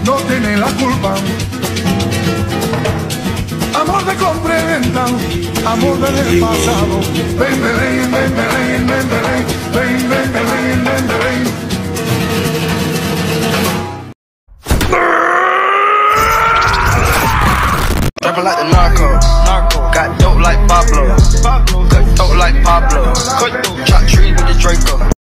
no tiene la culpa. Amor de compra y venta, amor del pasado. Ven, ven, ven, ven, ven, ven, ven, ven, ven, ven, ven, ven, ven. Trapping like the narco, got dope like Pablo, cut dope like Pablo, cut trap trees with the Draco.